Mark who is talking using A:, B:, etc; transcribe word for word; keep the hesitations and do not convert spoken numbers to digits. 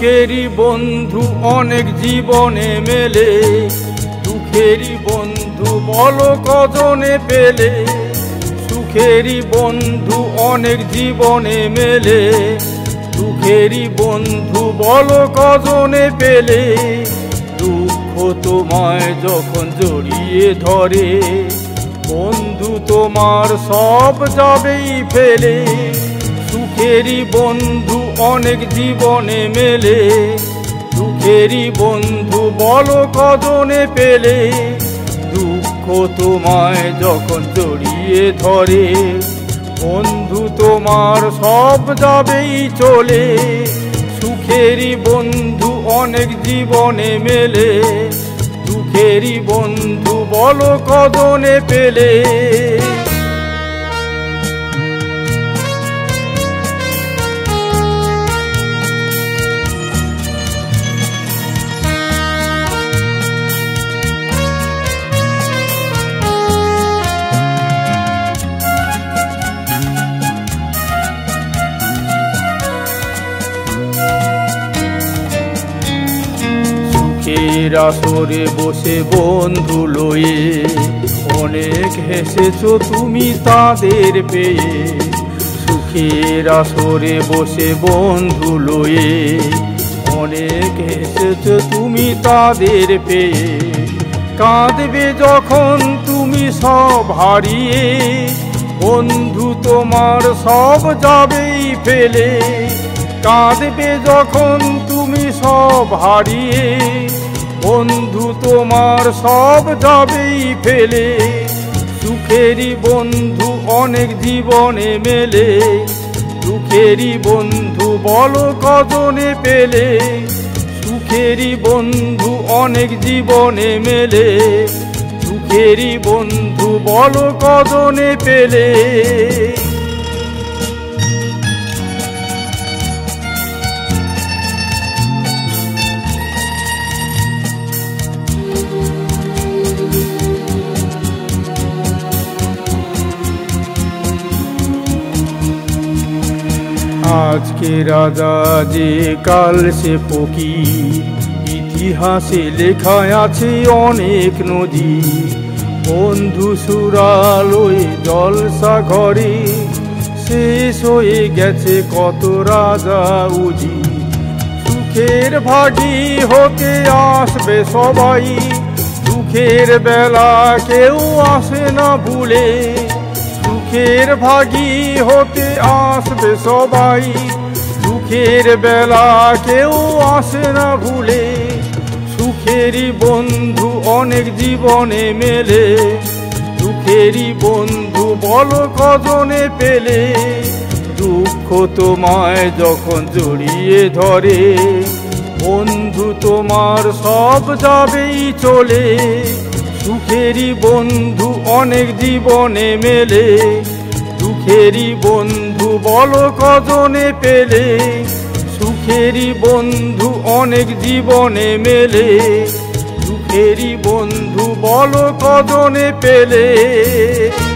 A: সুখেরই বন্ধু অনেক জীবনে মেলে, দুঃখেরই বন্ধু বলো কজনে পেলে। সুখেরই বন্ধু অনেক জীবনে মেলে, দুঃখেরই বন্ধু বলো কজনে পেলে। দুঃখ তোমায় যখন জড়িয়ে ধরে, বন্ধু তোমার সব যাবেই ফেলে। সুখেরই বন্ধু অনেক জীবনে মেলে, দুঃখেরই বন্ধু বলো কজনে পেলে। দুঃখ তোমায় যখন জড়িয়ে ধরে, বন্ধু তোমার সব যাবেই চলে। সুখেরই বন্ধু অনেক জীবনে মেলে, দুঃখেরই বন্ধু বলো কজনে পেলে। সুখের আসরে বসে বন্ধু লয়ে, অনেক হেসেছো তুমি তাদের পেয়ে। সুখের আসরে বসে বন্ধু লয়ে, অনেক হেসেছো তুমি তাদের পেয়ে। কাঁদবে যখন তুমি সব হারিয়ে, বন্ধু তোমার সব যাবেই ফেলে। কাঁদবে যখন তুমি সব হারিয়ে, বন্ধু তোমার সব যাবেই ফেলে। সুখেরই বন্ধু অনেক জীবনে মেলে, দুঃখেরই বন্ধু বলো কজনে পেলে। সুখেরই বন্ধু অনেক জীবনে মেলে, দুঃখেরই বন্ধু বলো কজনে পেলে। আজকে রাজা যে কাল সে ফকির, ইতিহাসে লেখায় আছে অনেক নদী। বন্ধু সুরালয়ে জলসা ঘরে, শেষ হয়ে গেছে কত রাজা উজি। সুখের ভাগী হতে আসবে সবাই, দুঃখের বেলা কেউ আসে না ভুলে। সুখের ভাগী হতে আসবে সবাই, দুঃখের বেলা কেউ আসে না ভুলে। সুখেরই বন্ধু অনেক জীবনে মেলে, দুঃখেরই বন্ধু বলো কজনে পেলে। দুঃখ তোমায় যখন জড়িয়ে ধরে, বন্ধু তোমার সব যাবেই চলে। সুখেরই বন্ধু অনেক জীবনে মেলে, দুঃখেরই বন্ধু বলো কজনে পেলে। সুখেরই বন্ধু অনেক জীবনে মেলে, দুঃখেরই বন্ধু বলো কজনে পেলে।